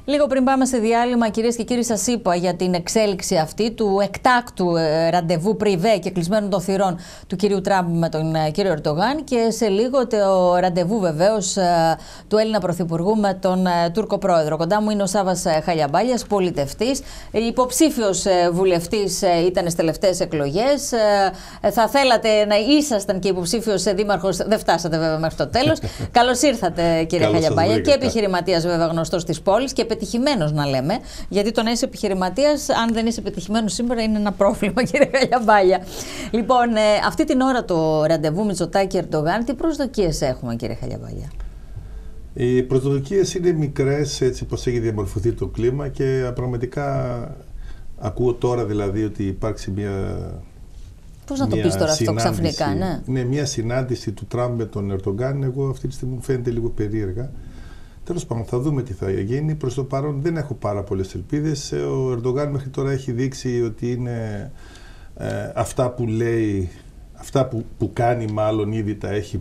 Λίγο πριν πάμε σε διάλειμμα, κυρίες και κύριοι, σας είπα για την εξέλιξη αυτή του εκτάκτου ραντεβού πριβέ και κλεισμένων των θυρών του κυρίου Τραμπ με τον κύριο Ερντογάν και σε λίγο το ραντεβού βεβαίως του Έλληνα Πρωθυπουργού με τον Τούρκο Πρόεδρο. Κοντά μου είναι ο Σάββας Χαλιαμπάλιας, πολιτευτής, υποψήφιος βουλευτής ήταν στις τελευταίες εκλογές. Θα θέλατε να ήσασταν και υποψήφιος δήμαρχος, δεν φτάσατε βέβαια μέχρι το τέλος. Καλώς ήρθατε, κύριε Χαλιαμπάλια, και επιχειρηματίας βέβαια γνωστός της πόλης και πετυχημένος να λέμε, γιατί το να είσαι επιχειρηματίας, αν δεν είσαι πετυχημένος σήμερα, είναι ένα πρόβλημα, κύριε Χαλιαμπάλια. Λοιπόν, αυτή την ώρα το ραντεβού Μητσοτάκη-Ερντογάν, τι προσδοκίες έχουμε, κύριε Χαλιαμπάλια? Οι προσδοκίες είναι μικρές, έτσι πως έχει διαμορφωθεί το κλίμα, και πραγματικά ακούω τώρα δηλαδή ότι υπάρξει μια. Πώς να το πεις τώρα αυτό ξαφνικά, ναι? Ναι, μια συνάντηση του Τραμπ με τον Ερντογάν, εγώ αυτή τη στιγμή μου φαίνεται λίγο περίεργα. Τέλος πάντων, θα δούμε τι θα γίνει. Προς το παρόν δεν έχω πάρα πολλές ελπίδες. Ο Ερντογάν μέχρι τώρα έχει δείξει ότι είναι αυτά που λέει, αυτά που κάνει μάλλον ήδη τα έχει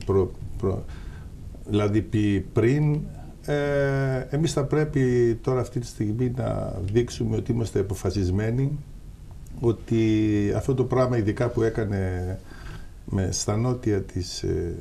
δηλαδή πει πριν. Εμείς θα πρέπει τώρα αυτή τη στιγμή να δείξουμε ότι είμαστε αποφασισμένοι, ότι αυτό το πράγμα ειδικά που έκανε στα νότια της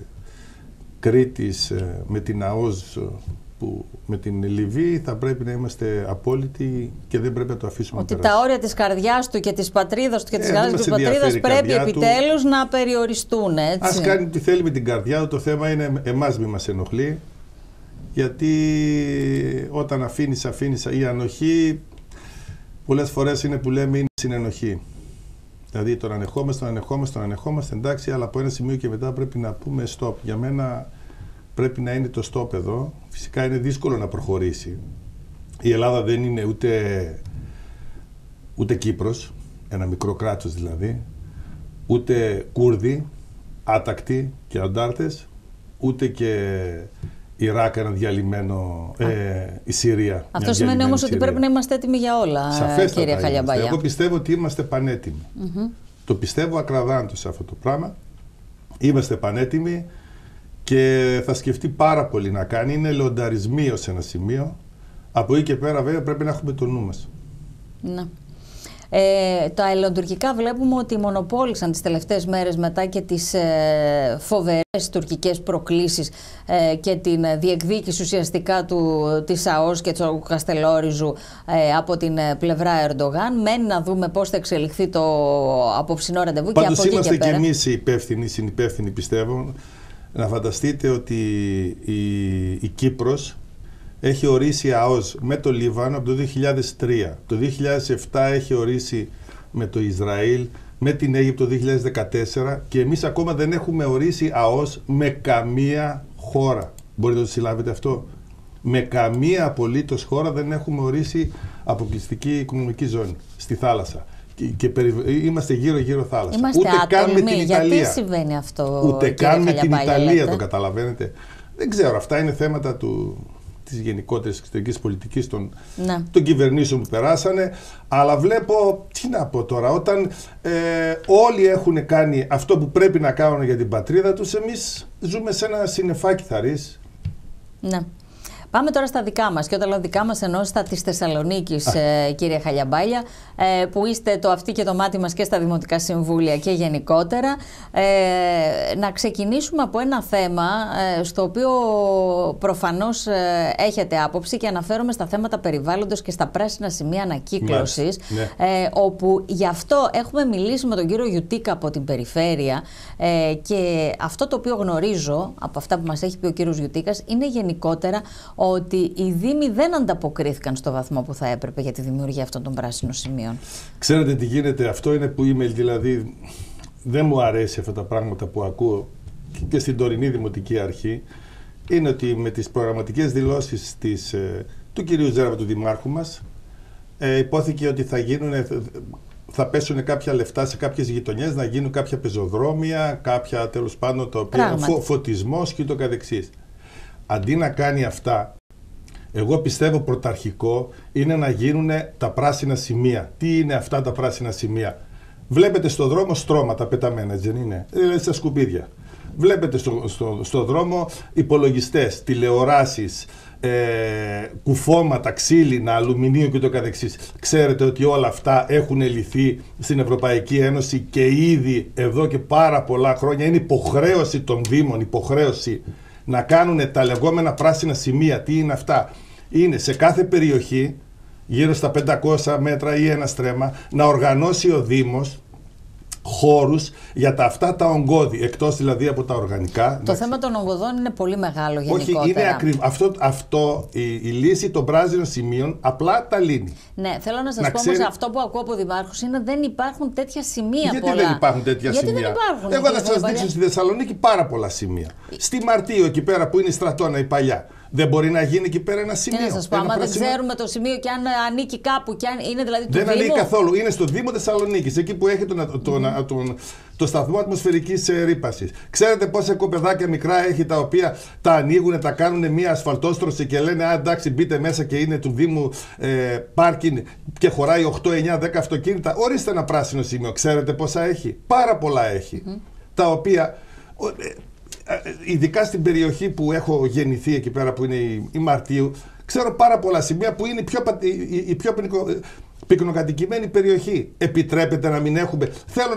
Κρήτης με την ΑΟΣ, με την Λιβύη, θα πρέπει να είμαστε απόλυτοι και δεν πρέπει να το αφήσουμε ότι τα όρια της καρδιάς του και της πατρίδας του και της γαλάζιας της πατρίδας πρέπει επιτέλους να περιοριστούν, έτσι. Ας κάνει τι θέλει με την καρδιά του, το θέμα είναι εμάς μη μας ενοχλεί, γιατί όταν αφήνεις η ανοχή πολλές φορές είναι που λέμε είναι συνενοχή. Δηλαδή τον ανεχόμαστε, εντάξει, αλλά από ένα σημείο και μετά πρέπει να πούμε stop. Για μένα πρέπει να είναι το stop εδώ. Φυσικά είναι δύσκολο να προχωρήσει. Η Ελλάδα δεν είναι ούτε Κύπρος, ένα μικρό κράτος δηλαδή, ούτε Κούρδοι, άτακτοι και αντάρτες, ούτε και Ιράκ, ένα διαλυμένο, η Συρία. Αυτό σημαίνει όμως ότι πρέπει να είμαστε έτοιμοι για όλα, κύριε Χαλιαμπάλια. Εγώ πιστεύω ότι είμαστε πανέτοιμοι. Το πιστεύω ακραδάντως αυτό το πράγμα. Είμαστε πανέτοιμοι και θα σκεφτεί πάρα πολύ να κάνει. Είναι λεονταρισμοί ως ένα σημείο. Από εκεί και πέρα βέβαια πρέπει να έχουμε το νου μας. Ναι. Τα ελληνοτουρκικά βλέπουμε ότι μονοπόλησαν τις τελευταίες μέρες μετά και τις φοβερές τουρκικές προκλήσεις και την διεκδίκηση ουσιαστικά της ΑΟΣ και του Καστελόριζου από την πλευρά Ερντογάν. Μένει να δούμε πώς θα εξελιχθεί το απόψινό ραντεβού. Πάντως και είμαστε και εμείς συνυπεύθυνοι, πιστεύω. Να φανταστείτε ότι η Κύπρος έχει ορίσει ΑΟΣ με το Λίβανο από το 2003. Το 2007 έχει ορίσει με το Ισραήλ, με την Αίγυπτο το 2014 και εμείς ακόμα δεν έχουμε ορίσει ΑΟΣ με καμία χώρα. Μπορείτε να το συλλάβετε αυτό? Με καμία απολύτως χώρα δεν έχουμε ορίσει αποκλειστική οικονομική ζώνη στη θάλασσα. Και είμαστε γύρω-γύρω θάλασσα. Είμαστε ούτε καν με την Ιταλία. Γιατί συμβαίνει αυτό? Ούτε καν με την Ιταλία, το καταλαβαίνετε? Δεν ξέρω, αυτά είναι θέματα της γενικότερης εξωτερικής πολιτικής των κυβερνήσεων που περάσανε, αλλά βλέπω, τι να πω τώρα, όταν όλοι έχουν κάνει αυτό που πρέπει να κάνουν για την πατρίδα τους, εμείς ζούμε σε ένα συννεφάκι θαρής. Ναι. Πάμε τώρα στα δικά μας, και όταν λέω δικά μας εννοώ στα της Θεσσαλονίκης, κύριε Χαλιαμπάλια, που είστε το αυτί και το μάτι μας και στα Δημοτικά Συμβούλια και γενικότερα. Να ξεκινήσουμε από ένα θέμα στο οποίο προφανώς έχετε άποψη, και αναφέρομαι στα θέματα περιβάλλοντος και στα πράσινα σημεία ανακύκλωσης, όπου γι' αυτό έχουμε μιλήσει με τον κύριο Γιουτίκα από την περιφέρεια, και αυτό το οποίο γνωρίζω από αυτά που μας έχει πει ο κύριος Γιουτίκας είναι γενικότερα ότι οι Δήμοι δεν ανταποκρίθηκαν στο βαθμό που θα έπρεπε για τη δημιουργία αυτών των πράσινων σημείων. Ξέρετε τι γίνεται? Αυτό είναι που είμαι, δηλαδή δεν μου αρέσει αυτά τα πράγματα που ακούω και στην τωρινή Δημοτική Αρχή. Είναι ότι με τις προγραμματικές δηλώσεις του κυρίου Ζέρβα, του Δημάρχου μας, υπόθηκε ότι θα πέσουν κάποια λεφτά σε κάποιες γειτονιές, να γίνουν κάποια πεζοδρόμια, κάποια τέλος πάντων φωτισμός και το καθεξής. Αντί να κάνει αυτά, εγώ πιστεύω πρωταρχικό είναι να γίνουν τα πράσινα σημεία. Τι είναι αυτά τα πράσινα σημεία? Βλέπετε στο δρόμο στρώματα πεταμένα, έτσι δεν είναι? Δηλαδή στα σκουπίδια. Βλέπετε στο δρόμο υπολογιστές, τηλεοράσεις, κουφώματα, ξύλινα, αλουμινίου και το καθεξής. Ξέρετε ότι όλα αυτά έχουν λυθεί στην Ευρωπαϊκή Ένωση και ήδη εδώ και πάρα πολλά χρόνια είναι υποχρέωση των Δήμων, υποχρέωση να κάνουν τα λεγόμενα πράσινα σημεία. Τι είναι αυτά? Είναι σε κάθε περιοχή, γύρω στα 500 μέτρα ή ένα στρέμμα, να οργανώσει ο Δήμος χώρους για αυτά τα ογκώδη, εκτός δηλαδή από τα οργανικά. Το θέμα των ογκωδών είναι πολύ μεγάλο γενικότερα. Όχι, είναι αυτό η λύση των πράσινων σημείων απλά τα λύνει. Ναι, θέλω να σας πω όμως αυτό που ακούω από δημάρχους είναι δεν υπάρχουν τέτοια σημεία. Γιατί δεν υπάρχουν τέτοια σημεία? Δεν υπάρχουν, εγώ θα σας δείξω στη Θεσσαλονίκη πάρα πολλά σημεία. Στη Μαρτίου, εκεί πέρα που είναι η Στρατόνα, η παλιά. Δεν μπορεί να γίνει εκεί πέρα ένα σημείο? Τι να σας πω, άμα δεν ξέρουμε το σημείο και αν ανήκει κάπου, και αν είναι δηλαδή του Δεν Δήμου. ανήκει καθόλου. Είναι στο Δήμο Θεσσαλονίκης, εκεί που έχει το σταθμό ατμοσφαιρικής ρύπασης. Ξέρετε πόσα κοπεδάκια μικρά έχει τα οποία τα ανοίγουν, τα κάνουν μία ασφαλτόστρωση και λένε εντάξει, μπείτε μέσα και είναι του Δήμου πάρκινγκ και χωράει 8, 9, 10 αυτοκίνητα. Ορίστε ένα πράσινο σημείο. Ξέρετε πόσα έχει? Πάρα πολλά έχει. Τα οποία. Ειδικά στην περιοχή που έχω γεννηθεί, εκεί πέρα που είναι η Μαρτίου, ξέρω πάρα πολλά σημεία που είναι η πιο πυκνοκατοικημένη περιοχή. Επιτρέπεται να μην έχουμε? Θέλω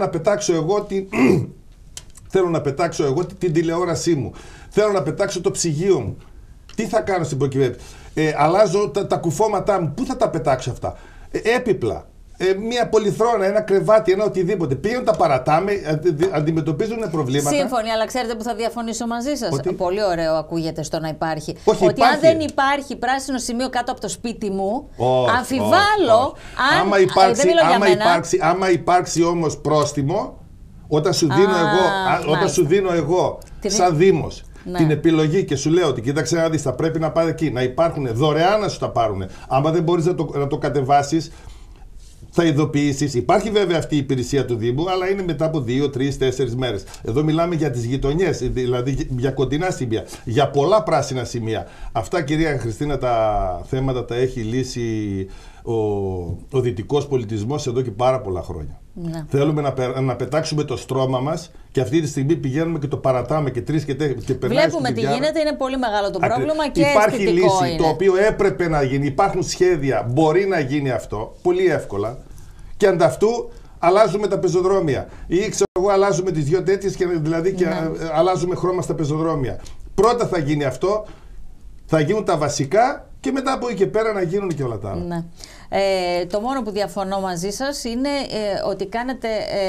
να πετάξω εγώ την τηλεόρασή μου. Θέλω να πετάξω το ψυγείο μου. Τι θα κάνω στην προκειμένη? Αλλάζω τα κουφώματά μου. Πού θα τα πετάξω αυτά? Έπιπλα. Μια πολυθρόνα, ένα κρεβάτι, ένα οτιδήποτε. Πήγαινε, τα παρατάμε, αντιμετωπίζουν προβλήματα. Σύμφωνοι, αλλά ξέρετε που θα διαφωνήσω μαζί σας? Ότι... Πολύ ωραίο ακούγεται στο να υπάρχει. Όχι, ότι υπάρχει. αν δεν υπάρχει πράσινο σημείο κάτω από το σπίτι μου, αμφιβάλλω αν. Άμα υπάρξει όμως πρόστιμο, όταν σου δίνω εγώ σαν Δήμος την επιλογή και σου λέω ότι κοίταξε να δεις, θα πρέπει να πάρει εκεί, να υπάρχουν δωρεάν, να σου τα πάρουν. Άμα δεν μπορείς να το κατεβάσεις, θα ειδοποιήσεις. Υπάρχει βέβαια αυτή η υπηρεσία του Δήμου, αλλά είναι μετά από 2, 3, 4 μέρες. Εδώ μιλάμε για τις γειτονιές, δηλαδή για κοντινά σημεία, για πολλά πράσινα σημεία. Αυτά, κυρία Χριστίνα, τα θέματα τα έχει λύσει ο δυτικός πολιτισμός εδώ και πάρα πολλά χρόνια. Ναι. Θέλουμε να πετάξουμε το στρώμα μας και αυτή τη στιγμή πηγαίνουμε και το παρατάμε και 3 και 4 και περνάει. Βλέπουμε τι γίνεται, είναι πολύ μεγάλο το πρόβλημα και υπάρχει λύση είναι. Το οποίο έπρεπε να γίνει. Υπάρχουν σχέδια, μπορεί να γίνει αυτό πολύ εύκολα και ανταυτού αλλάζουμε τα πεζοδρόμια ή ξέρω εγώ αλλάζουμε τις 2 τέτοιες και αλλάζουμε χρώμα στα πεζοδρόμια. Πρώτα θα γίνει αυτό, θα γίνουν τα βασικά και μετά από εκεί και πέρα να γίνουν και όλα τα άλλα. Ναι. Το μόνο που διαφωνώ μαζί σας είναι ότι κάνετε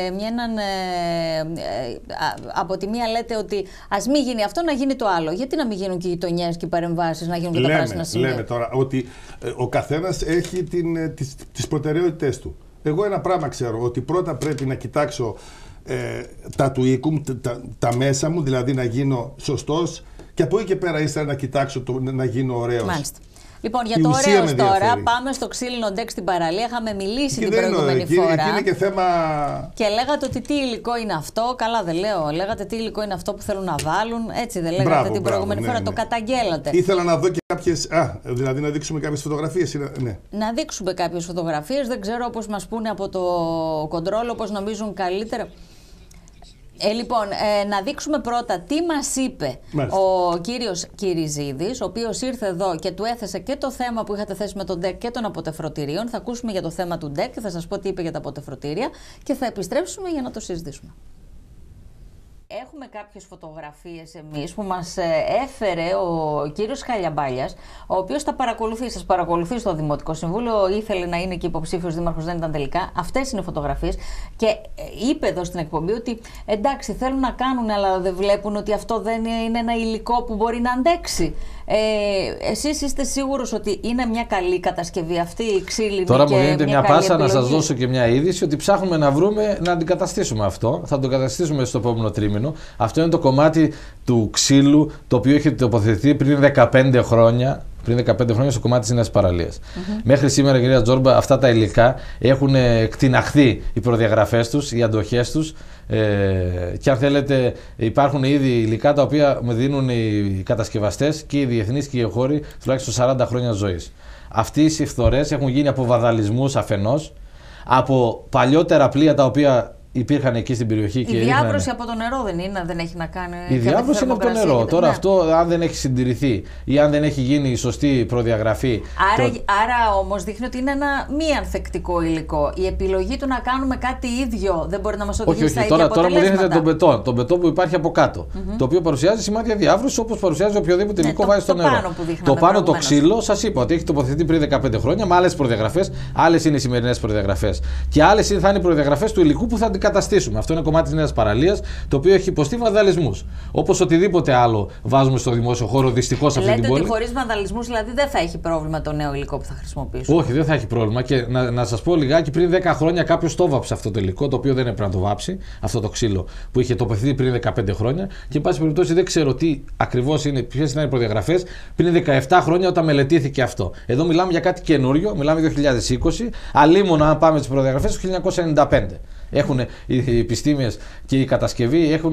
από τη μία λέτε ότι ας μην γίνει αυτό, να γίνει το άλλο. Γιατί να μην γίνουν και οι γειτονιές και οι παρεμβάσεις, να γίνουν και τα πράσινα σημεία? Λέμε τώρα ότι ο καθένας έχει τις προτεραιότητές του. Εγώ ένα πράγμα ξέρω, ότι πρώτα πρέπει να κοιτάξω τα του οίκου, τα μέσα μου, δηλαδή να γίνω σωστός, και από εκεί και πέρα ύστερα να κοιτάξω να γίνω ωραίος. Μάλιστα. Λοιπόν, για το ωραίος τώρα, πάμε στο ξύλινο ντεκ στην παραλία. Είχαμε μιλήσει την προηγούμενη φορά. Και είναι και θέμα. Και λέγατε ότι τι υλικό είναι αυτό. Καλά, δεν λέω. Λέγατε τι υλικό είναι αυτό που θέλουν να βάλουν. Έτσι δεν λέγατε την προηγούμενη φορά? Το καταγγέλατε. Ήθελα να δω και κάποιες. Δηλαδή να δείξουμε κάποιες φωτογραφίες. Ναι. Να δείξουμε κάποιες φωτογραφίες. Δεν ξέρω, όπως μας πούνε από το κοντρόλ, όπως νομίζουν καλύτερα. Λοιπόν, να δείξουμε πρώτα τι μας είπε ο κύριος Κυριζίδης, ο οποίος ήρθε εδώ και του έθεσε και το θέμα που είχατε θέσει με τον ΝΤΕΚ και των αποτεφρωτηρίων. Θα ακούσουμε για το θέμα του ΝΤΕΚ και θα σας πω τι είπε για τα αποτεφρωτήρια και θα επιστρέψουμε για να το συζητήσουμε. Έχουμε κάποιες φωτογραφίες εμείς που μας έφερε ο κύριος Χαλιαμπάλιας, ο οποίος σας παρακολουθεί στο Δημοτικό Συμβούλιο, ήθελε να είναι και υποψήφιος δήμαρχος, δεν ήταν τελικά. Αυτές είναι φωτογραφίες και είπε εδώ στην εκπομπή ότι εντάξει θέλουν να κάνουν, αλλά δεν βλέπουν ότι αυτό δεν είναι ένα υλικό που μπορεί να αντέξει. Εσείς είστε σίγουρος ότι είναι μια καλή κατασκευή αυτή η ξύλινη? Τώρα μου δίνετε μια πάσα να σας δώσω και μια είδηση ότι ψάχνουμε να βρούμε να αντικαταστήσουμε αυτό. Θα το καταστήσουμε στο επόμενο τρίμηνο. Αυτό είναι το κομμάτι του ξύλου το οποίο έχει τοποθετηθεί πριν 15 χρόνια. Πριν 15 χρόνια στο κομμάτι της Νέας Παραλίας. Μέχρι σήμερα, κυρία Τζόρμπα, αυτά τα υλικά έχουν κτηναχθεί οι προδιαγραφές τους, οι αντοχές τους. Και αν θέλετε, υπάρχουν ήδη υλικά τα οποία με δίνουν οι κατασκευαστές και οι διεθνείς και οι εγχώροι τουλάχιστον 40 χρόνια ζωής. Αυτές οι φθορές έχουν γίνει από βαδαλισμούς αφενός, από παλιότερα πλοία τα οποία υπήρχαν εκεί στην περιοχή και. Η διάβρωση από το νερό δεν είναι, δεν έχει να κάνει. Η διάβρωση είναι από το νερό. Τώρα αυτό, αν δεν έχει συντηρηθεί ή αν δεν έχει γίνει η σωστή προδιαγραφή. Άρα όμως δείχνει ότι είναι ένα μη ανθεκτικό υλικό. Η επιλογή του να κάνουμε κάτι ίδιο δεν μπορεί να μας οδηγήσει στα ίδια αποτελέσματα. Τώρα μου δείχνετε τον μπετόν. Τον μπετόν που υπάρχει από κάτω. Το οποίο παρουσιάζει σημάδια διάβρωση όπως παρουσιάζει οποιοδήποτε υλικό βάζει στο νερό. Το πάνω το ξύλο, σας είπα ότι έχει τοποθετηθεί πριν 15 χρόνια με άλλες προδιαγραφές. Άλλες είναι οι σημερινές προδιαγραφές. Και άλλες θα είναι οι προδιαγραφές του υλικού που θα αντικαταστήσουμε. Αυτό είναι κομμάτι της νέας παραλίας, το οποίο έχει υποστεί βανδαλισμούς. Όπως οτιδήποτε άλλο βάζουμε στο δημόσιο χώρο, δυστυχώς αυτή την πόλη. Λέτε ότι χωρίς βανδαλισμούς δηλαδή δεν θα έχει πρόβλημα το νέο υλικό που θα χρησιμοποιήσουμε. Όχι, δεν θα έχει πρόβλημα. Και να σας πω λιγάκι, πριν 10 χρόνια κάποιος το βάψε αυτό το υλικό, το οποίο δεν έπρεπε να το βάψει, αυτό το ξύλο που είχε τοποθετηθεί πριν 15 χρόνια. Και εν πάση περιπτώσει δεν ξέρω τι ακριβώς είναι, ποιες ήταν οι προδιαγραφές πριν 17 χρόνια όταν μελετήθηκε αυτό. Εδώ μιλάμε για κάτι καινούριο, μιλάμε 2020, αλίμονα αν πάμε τις προδιαγραφές του 1995. Έχουν οι επιστήμες και η κατασκευή έχουν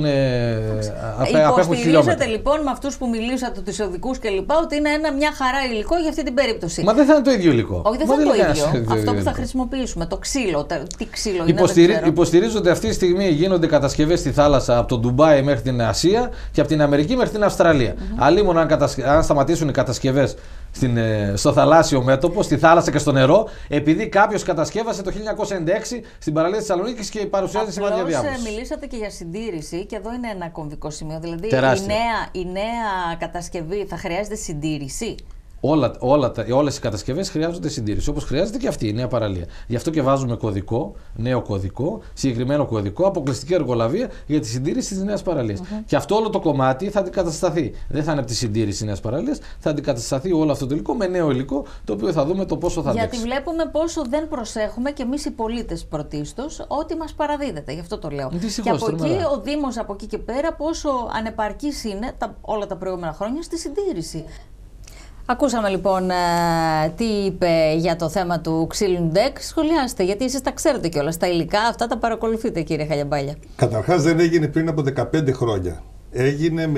απέχουν χιλιόμετρα. Υποστηρίζετε λοιπόν με αυτούς που μιλήσατε, τους οδικούς κλπ. Ότι είναι μια χαρά υλικό για αυτή την περίπτωση. Μα δεν θα είναι το ίδιο υλικό. Όχι, δεν θα είναι το ίδιο. Αυτό που θα χρησιμοποιήσουμε, το ξύλο. Τι ξύλο είναι. Υποστηρίζονται αυτή τη στιγμή, γίνονται κατασκευές στη θάλασσα από το Ντουμπάι μέχρι την Ασία και από την Αμερική μέχρι την Αυστραλία. Αλλήμον αν σταματήσουν οι κατασκευές στο θαλάσσιο μέτωπο, στη θάλασσα και στο νερό, επειδή κάποιος κατασκεύασε το 1996 στην παραλία της Θεσσαλονίκης και παρουσιάζει σημάδια διάβρωσης. Μιλήσατε και για συντήρηση και εδώ είναι ένα κομβικό σημείο. Δηλαδή η νέα κατασκευή θα χρειάζεται συντήρηση. Όλες οι κατασκευές χρειάζονται συντήρηση, όπως χρειάζεται και αυτή η νέα παραλία. Γι' αυτό και βάζουμε κωδικό, νέο κωδικό, συγκεκριμένο κωδικό, αποκλειστική εργολαβία για τη συντήρηση της νέας παραλίας. Και αυτό όλο το κομμάτι θα αντικατασταθεί. Δεν θα είναι από τη συντήρηση της νέας παραλίας, θα αντικατασταθεί όλο αυτό το υλικό με νέο υλικό, το οποίο θα δούμε το πόσο θα αντέξει. Γιατί βλέπουμε πόσο δεν προσέχουμε και εμείς οι πολίτες πρωτίστως ό,τι μας παραδίδεται. Γι' αυτό το λέω. Και από εκεί ο Δήμος, από εκεί και πέρα, πόσο ανεπαρκής είναι όλα τα προηγούμενα χρόνια στη συντήρηση. Ακούσαμε λοιπόν τι είπε για το θέμα του ξύλινου ντεκ. Σχολιάστε, γιατί εσείς τα ξέρετε κιόλας. Τα υλικά αυτά τα παρακολουθείτε, κύριε Χαλιαμπάλια. Καταρχάς δεν έγινε πριν από 15 χρόνια. Έγινε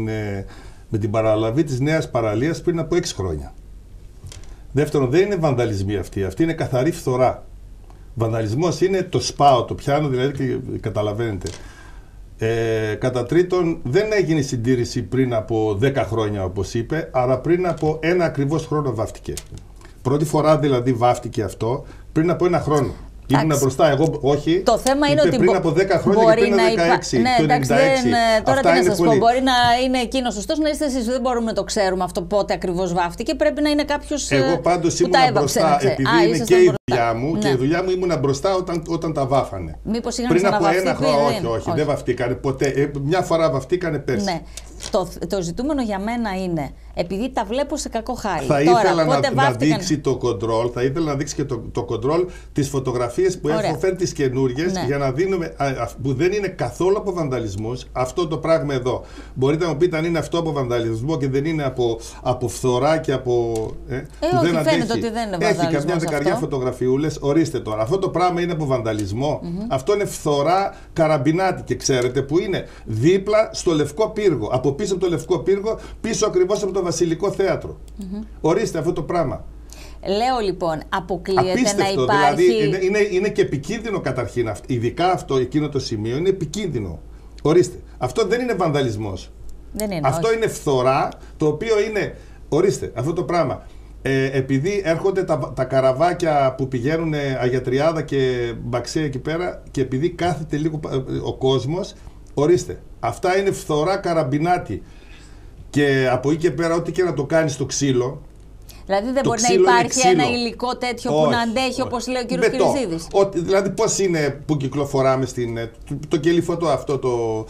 με την παραλαβή της νέας παραλίας πριν από 6 χρόνια. Δεύτερον, δεν είναι βανδαλισμοί αυτοί. Αυτή είναι καθαρή φθορά. Βανδαλισμός είναι το σπάω, το πιάνω δηλαδή και καταλαβαίνετε. Κατά τρίτον, δεν έγινε συντήρηση πριν από 10 χρόνια όπως είπε, αλλά πριν από ένα ακριβώς χρόνο βάφτηκε. Πρώτη φορά δηλαδή βάφτηκε αυτό πριν από ένα χρόνο. Ήμουν μπροστά, εγώ όχι. Το θέμα είναι ότι πριν από 10 χρόνια και πριν από 16. Ναι, το 96. Τώρα τι να σας πω, μπορεί να είναι εκείνος σωστός, να είστε εσείς. Δεν μπορούμε να το ξέρουμε αυτό πότε ακριβώς βάφτηκε. Πρέπει να είναι κάποιος. Εγώ πάντως ήμουν μπροστά, επειδή είναι και η δουλειά μου και η δουλειά μου ήμουν μπροστά όταν τα βάφανε. Μήπως είχαν πριν από ξαναβαφτεί ένα χρόνο, όχι, δεν βαφτήκανε ποτέ. Μια φορά βαφτήκανε πέρσι. Ναι. Το ζητούμενο για μένα είναι, επειδή τα βλέπω σε κακό χάρη. Θα ήθελα να δείξει το control, θα ήθελα να δείξει και το control τις φωτογραφίες που έχω φέρει τις καινούργιες, για να δίνουμε, που δεν είναι καθόλου από βανδαλισμούς, αυτό το πράγμα εδώ. Μπορείτε να μου πείτε αν είναι αυτό από βανδαλισμό και δεν είναι από φθορά και από. Όχι, φαίνεται ότι δεν είναι βανδαλισμός. Έχει καμιά δεκαριά φωτογραφιούλες, ορίστε τώρα. Αυτό το πράγμα είναι από βανδαλισμό. Αυτό είναι φθορά καραμπινάτη και ξέρετε που είναι δίπλα στο Λευκό Πύργο. Από πίσω από το Λευκό Πύργο, πίσω ακριβώς από το Βασιλικό Θέατρο. Ορίστε αυτό το πράγμα. Λέω λοιπόν, αποκλείεται απίστευτο, να υπάρχει. Δηλαδή είναι και επικίνδυνο καταρχήν. Ειδικά αυτό, εκείνο το σημείο είναι επικίνδυνο. Ορίστε. Αυτό δεν είναι βανδαλισμός. Δεν είναι, αυτό είναι φθορά, το οποίο είναι. Ορίστε, αυτό το πράγμα. Επειδή έρχονται τα καραβάκια που πηγαίνουν Αγιατριάδα και Μπαξέ εκεί πέρα και επειδή κάθεται λίγο ο κόσμος, ορίστε, αυτά είναι φθορά καραμπινάτη. Και από εκεί και πέρα, ό,τι και να το κάνει στο ξύλο. Δηλαδή δεν μπορεί να υπάρχει ένα υλικό τέτοιο που να αντέχει, όπως λέει ο κύριος Κυριζίδης. Δηλαδή πώς είναι που κυκλοφοράμε το κελιφωτό αυτό το.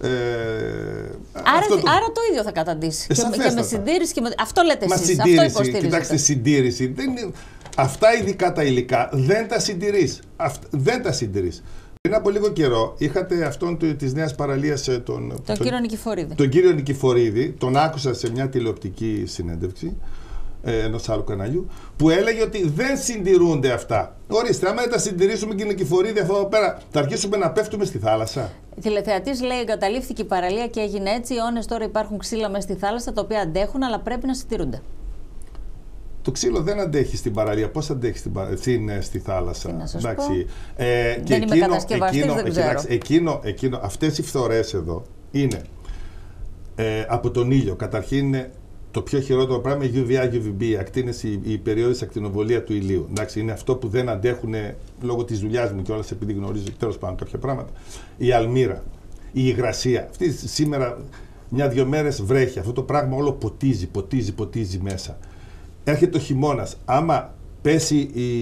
Άρα το ίδιο θα καταντήσει. Και με συντήρηση και με. Αυτό λέτε εσείς. Αυτό υποστηρίζετε. Κοιτάξτε, συντήρηση. Αυτά ειδικά τα υλικά δεν τα συντηρείς. Δεν τα συντηρείς. Πριν από λίγο καιρό είχατε αυτόν της νέας παραλίας τον κύριο Νικηφορίδη. Τον κύριο Νικηφορίδη, τον άκουσα σε μια τηλεοπτική συνέντευξη ενός άλλου καναλιού, που έλεγε ότι δεν συντηρούνται αυτά. Ορίστε, άμα δεν τα συντηρήσουμε, κύριε Νικηφορίδη, αυτό εδώ πέρα, θα αρχίσουμε να πέφτουμε στη θάλασσα. Τηλεθεατής λέει: εγκαταλείφθηκε η παραλία και έγινε έτσι. Αιώνες τώρα υπάρχουν ξύλα μέσα στη θάλασσα τα οποία αντέχουν, αλλά πρέπει να συντηρούνται. Το ξύλο δεν αντέχει στην παραλία. Πώς αντέχει στη θάλασσα? Τι να σας Εντάξει. πω. Δεν είμαι κατασκευαστής, δεν ξέρω. Εκείνο, αυτές οι φθορές εδώ είναι από τον ήλιο. Καταρχήν είναι το πιο χειρότερο πράγμα, η UVA, UVB, ακτίνες, η περιόδης ακτινοβολία του ηλίου. Εντάξει, είναι αυτό που δεν αντέχουν λόγω της δουλειάς μου κιόλας, επειδή γνωρίζω τέλος πάντων κάποια πράγματα. Η αλμύρα, η υγρασία. Αυτή σήμερα, μια-δυο μέρες βρέχει. Αυτό το πράγμα όλο ποτίζει μέσα. Έρχεται ο χειμώνας. Άμα πέσει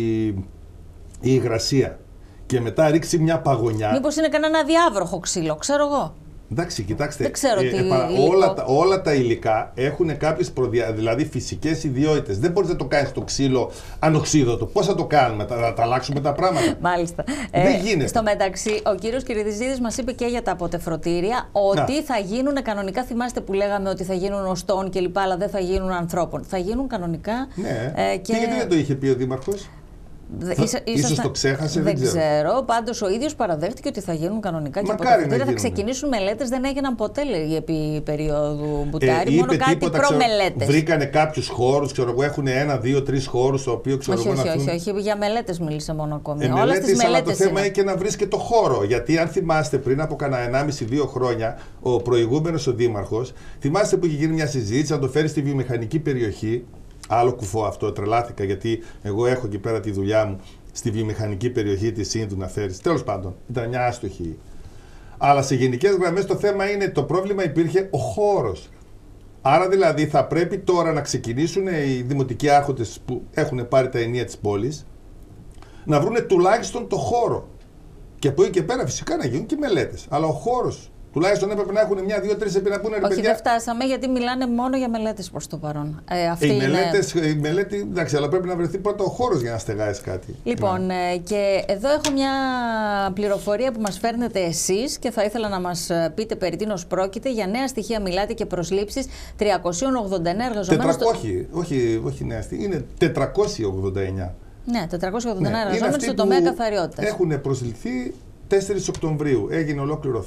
η υγρασία και μετά ρίξει μια παγωνιά. Μήπως είναι κανένα διάβροχο ξύλο, ξέρω εγώ. Εντάξει, κοιτάξτε, δεν ξέρω όλα τα υλικά έχουν κάποιες δηλαδή φυσικές ιδιότητες. Δεν μπορείς να το κάνεις το ξύλο ανοξίδωτο. Πώς θα το κάνουμε, θα τα αλλάξουμε τα πράγματα? Μάλιστα. Δεν γίνεται. Στο μεταξύ, ο κύριος Κυριδισίδης μας είπε και για τα αποτεφρωτήρια ότι θα γίνουν κανονικά. Θυμάστε που λέγαμε ότι θα γίνουν οστών κλπ. Αλλά δεν θα γίνουν ανθρώπων. Θα γίνουν κανονικά. Ναι. Και γιατί δεν το είχε πει ο Δήμαρχος? Ίσως το ξέχασε, δεν ξέρω. Πάντως ο ίδιος παραδέχτηκε ότι θα γίνουν κανονικά και αποτεφρωτήρια. Θα ξεκινήσουν μελέτες, δεν έγιναν ποτέ, λέει, επί περίοδου Μπουτάρη. Μόνο κάτι προμελέτες. Βρήκανε κάποιους χώρους, ξέρω εγώ, έχουν 1, 2, 3 χώρους, το οποίο ξέρω εγώ. Όχι, για μελέτες μίλησε μόνο ακόμη. Αλλά το θέμα είναι και να βρεις και το χώρο. Γιατί αν θυμάστε, πριν από κανένα 1,5-2 χρόνια, ο προηγούμενος ο Δήμαρχος, θυμάστε που είχε γίνει μια συζήτηση να το φέρει στη βιομηχανική περιοχή. Άλλο κουφό αυτό, τρελάθηκα, γιατί εγώ έχω εκεί πέρα τη δουλειά μου στη βιομηχανική περιοχή της Ίνδου να φέρεις. Τέλος πάντων, ήταν μια άστοχη. Αλλά σε γενικές γραμμές το θέμα είναι, το πρόβλημα υπήρχε ο χώρος. Άρα δηλαδή θα πρέπει τώρα να ξεκινήσουν οι δημοτικοί άρχοντες που έχουν πάρει τα ενία της πόλης να βρουν τουλάχιστον το χώρο. Και από εκεί και πέρα φυσικά να γίνουν και μελέτες. Αλλά ο χώρος. Τουλάχιστον έπρεπε να έχουν 1, 2, 3 επί να πούνε ρε παιδιά. Όχι, δεν φτάσαμε γιατί μιλάνε μόνο για μελέτες προς το παρόν. Η μελέτη, εντάξει, αλλά πρέπει να βρεθεί πρώτα ο χώρος για να στεγάσεις κάτι. Λοιπόν, και εδώ έχω μια πληροφορία που μας φέρνετε εσείς και θα ήθελα να μας πείτε περί τίνος πρόκειται. Για νέα στοιχεία μιλάτε και προσλήψεις 389 εργαζομένους. Όχι νέα στοιχεία, είναι 489. Ναι, 489 εργαζόμενοι στο τομέα καθαριότητας. Έχουν προσληφθεί 4 Οκτωβρίου. Έγινε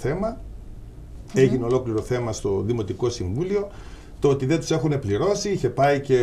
ολόκληρο θέμα στο Δημοτικό Συμβούλιο. Το ότι δεν τους έχουν πληρώσει. Είχε πάει και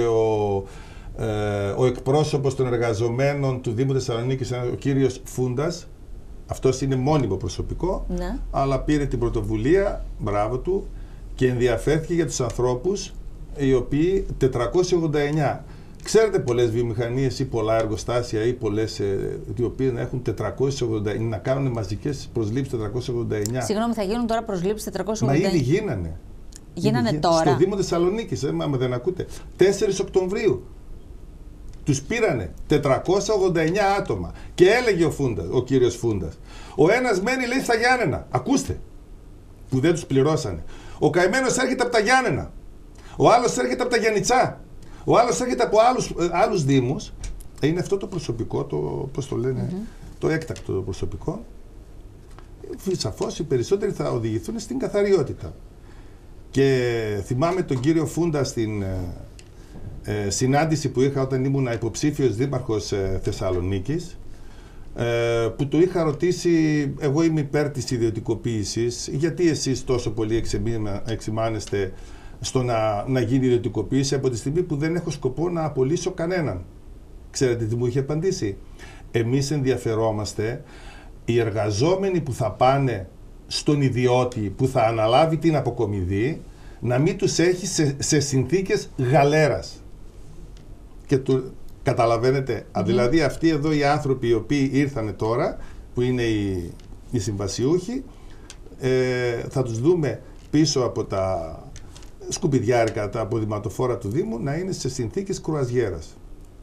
ο εκπρόσωπος των εργαζομένων του Δήμου Θεσσαλονίκης, ο κύριος Φούντας. Αυτός είναι μόνιμο προσωπικό, ναι. Αλλά πήρε την πρωτοβουλία, μπράβο του, και ενδιαφέρθηκε για τους ανθρώπους οι οποίοι 489. Ξέρετε πολλές βιομηχανίες ή πολλά εργοστάσια ή πολλές οι οποίες να έχουν 489, να κάνουν μαζικές προσλήψεις 489. Συγγνώμη, θα γίνουν τώρα προσλήψεις 489. Μα ήδη γίνανε. Γίνανε τώρα. Στο Δήμο Θεσσαλονίκης, άμα δεν ακούτε. 4 Οκτωβρίου. Τους πήρανε 489 άτομα. Και έλεγε ο κύριος Φούντας, ο ένας μένει, λέει, στα Γιάννενα. Ακούστε, που δεν τους πληρώσανε. Ο καημένος έρχεται από τα Γιάννενα. Ο άλλος έρχεται από τα Γιαννιτσά. Ο άλλος έρχεται από άλλους δήμους. Είναι αυτό το προσωπικό, πώς το λένε, το έκτακτο το προσωπικό. Σαφώς οι περισσότεροι θα οδηγηθούν στην καθαριότητα. Και θυμάμαι τον κύριο Φούντα στην συνάντηση που είχα όταν ήμουν υποψήφιος δήμαρχος Θεσσαλονίκης, που του είχα ρωτήσει, εγώ είμαι υπέρ της ιδιωτικοποίησης, γιατί εσείς τόσο πολύ εξημάνεστε στο να γίνει ιδιωτικοποίηση από τη στιγμή που δεν έχω σκοπό να απολύσω κανέναν? Ξέρετε τι μου είχε απαντήσει? Εμείς ενδιαφερόμαστε οι εργαζόμενοι που θα πάνε στον ιδιώτη που θα αναλάβει την αποκομιδή να μην τους έχει σε συνθήκες γαλέρας. Και καταλαβαίνετε, δηλαδή αυτοί εδώ οι άνθρωποι οι οποίοι ήρθανε τώρα, που είναι οι συμβασιούχοι, θα τους δούμε πίσω από τα σκουπιδιάρικα, τα αποδηματοφόρα του Δήμου, να είναι σε συνθήκες κρουαζιέρας.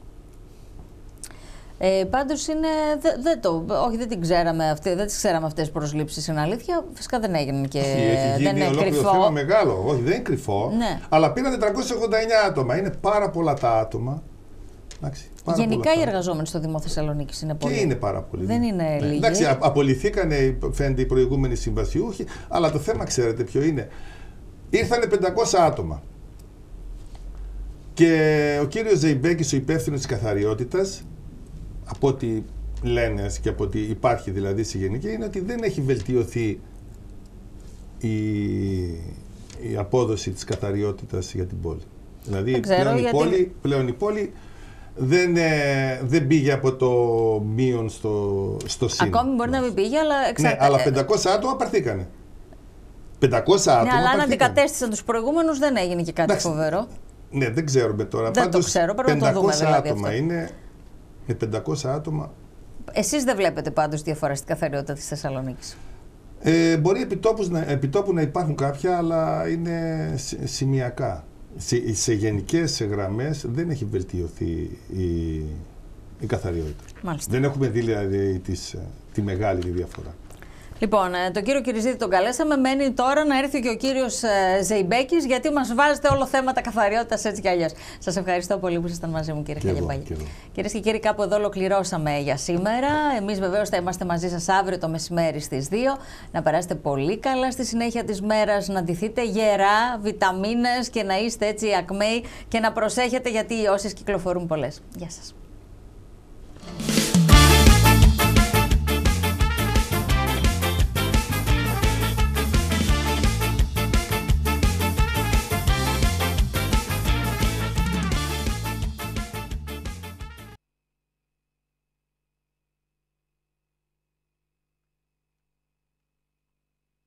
Πάντως είναι, δεν τις ξέραμε αυτές τις προσλήψεις, είναι αλήθεια. Φυσικά δεν έγινε και δεν είναι κρυφό. Θέμα μεγάλο, όχι, δεν είναι κρυφό, ναι. Αλλά πήραν 489 άτομα, είναι πάρα πολλά τα άτομα. Γενικά οι εργαζόμενοι στο Δήμο Θεσσαλονίκης είναι πολλοί. Και είναι πάρα πολλοί. Δεν είναι λίγοι. Εντάξει, απολυθήκανε, φαίνεται, οι προηγούμενοι συμβασιούχοι, αλλά το θέμα ξέρετε ποιο είναι? Ήρθανε 500 άτομα. Και ο κύριος Ζεϊμπέκης, ο υπεύθυνος της καθαριότητας, από ό,τι λένε και από ό,τι υπάρχει δηλαδή στη γενική, είναι ότι δεν έχει βελτιωθεί η απόδοση της καθαριότητας για την πόλη. Δηλαδή πλέον η πόλη δεν πήγε από το μείον στο συν. Ακόμη μπορεί να μην πήγε, αλλά ναι, αλλά 500 άτομα πάρθηκαν. 500 άτομα. Ναι, αλλά αν αντικατέστησαν τους προηγούμενους δεν έγινε και κάτι φοβερό. Ναι, δεν ξέρουμε τώρα. Δεν το ξέρω, πρέπει να το δούμε δηλαδή άτομα αυτό. είναι. Με 500 άτομα. Εσείς δεν βλέπετε πάντως διαφορά στην καθαριότητα της Θεσσαλονίκης? Μπορεί επιτόπου να υπάρχουν κάποια, αλλά είναι σημειακά. Σε γενικές γραμμές δεν έχει βελτιωθεί η καθαριότητα. Μάλιστα. Δεν έχουμε δει δηλαδή τη μεγάλη διαφορά. Λοιπόν, τον κύριο Κυριζίδη τον καλέσαμε. Μένει τώρα να έρθει και ο κύριος Ζεϊμπέκης, γιατί μας βάζετε όλο θέματα καθαριότητας έτσι κι αλλιώς. Σας ευχαριστώ πολύ που ήσασταν μαζί μου, κύριε Χαλιαπάγη. Κυρίες και κύριοι, κάπου εδώ ολοκληρώσαμε για σήμερα. Εμείς βεβαίως θα είμαστε μαζί σας αύριο το μεσημέρι στις 2. Να περάσετε πολύ καλά στη συνέχεια της μέρας, να ντυθείτε γερά, βιταμίνες και να είστε έτσι ακμαίοι και να προσέχετε, γιατί οι όσες κυκλοφορούν πολλές. Γεια σας.